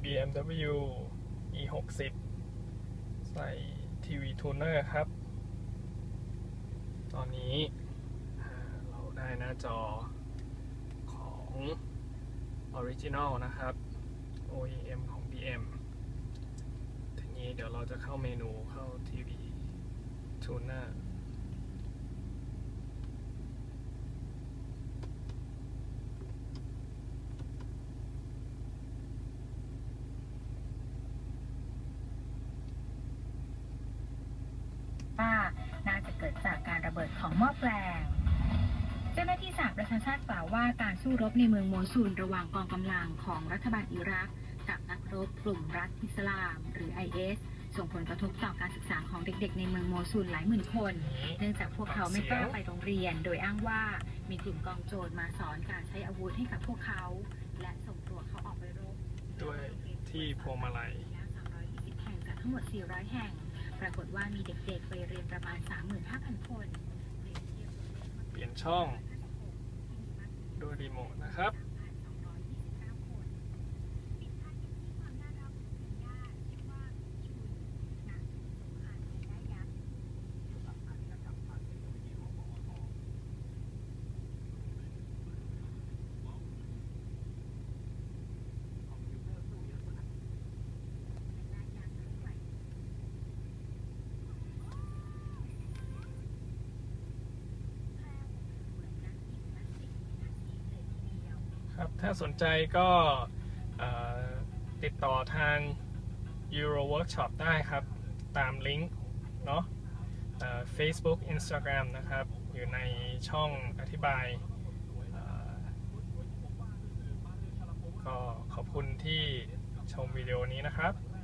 BMW E60 ใส่ทีวีทูนเนอร์ครับ ตอนนี้เราได้หน้าจอของ Original นะครับ OEM ของ BM ทีนี้เดี๋ยวเราจะเข้าเมนูเข้าทีวีทูนเนอร์ว่าน่าจะเกิดจากการระเบิดของหม้อแปลงเจ้าหน้าที่สหประชาชาติกล่าวว่าการสู้รบในเมืองโมซูลระหว่างกองกำลังของรัฐบาลอิรักกับนักรบกลุ่มรัฐอิสลามหรือ IS ส่งผลกระทบต่อการศึกษาของเด็กๆในเมืองโมซูลหลายหมื่นคนเนื่องจากพวกเขาไม่กล้าไปโรงเรียนโดยอ้างว่ามีกลุ่มกองโจรมาสอนการใช้อาวุธให้กับพวกเขาและส่งตัวเขาออกไปรบด้วยที่พวงมาลัย 320แห่งจากทั้งหมด400แห่งปรากฏว่ามีเด็กๆไปเรียนประมาณ 35,000 คนเปลี่ยนช่องด้วยรีโมทนะครับครับถ้าสนใจก็ติดต่อทาง Euro Workshop ได้ครับตามลิงก์เนาะFacebook Instagram นะครับอยู่ในช่องอธิบายก็ขอบคุณที่ชมวิดีโอนี้นะครับ